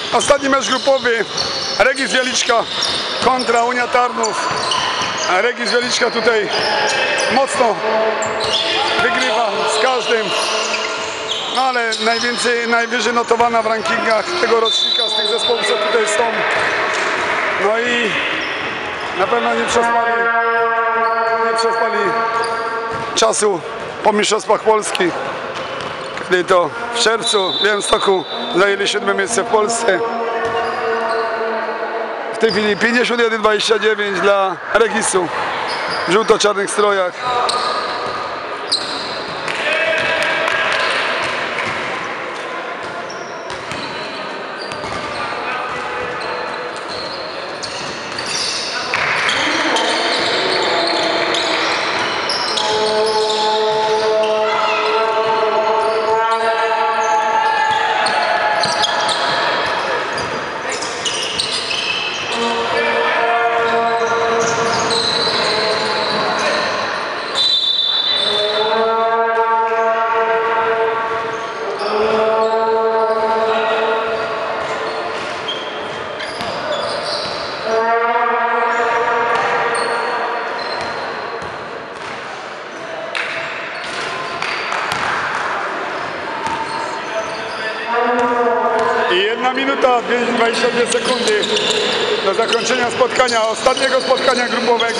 Ostatni mecz grupowy Regis Wieliczka kontra Unia Tarnów. Regis Wieliczka tutaj mocno wygrywa z każdym, no ale najwyżej notowana w rankingach tego rocznika z tych zespołów, co tutaj są. No i na pewno nie przespali czasu po mistrzostwach Polski, kiedy to w czerwcu w Białymstoku zajęli 7. miejsce w Polsce. W tej chwili 51-29 dla Regisu w żółto-czarnych strojach. I 1 minuta 22 sekundy do zakończenia spotkania, ostatniego spotkania grupowego.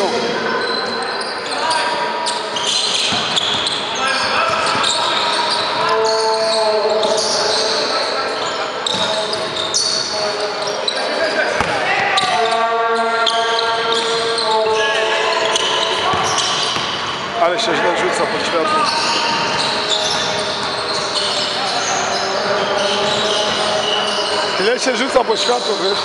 Ale się źle rzuca pod światło. Źle się rzuca pod światło, wiesz?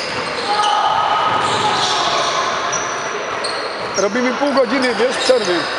Robimy pół godziny, wiesz, przerwy.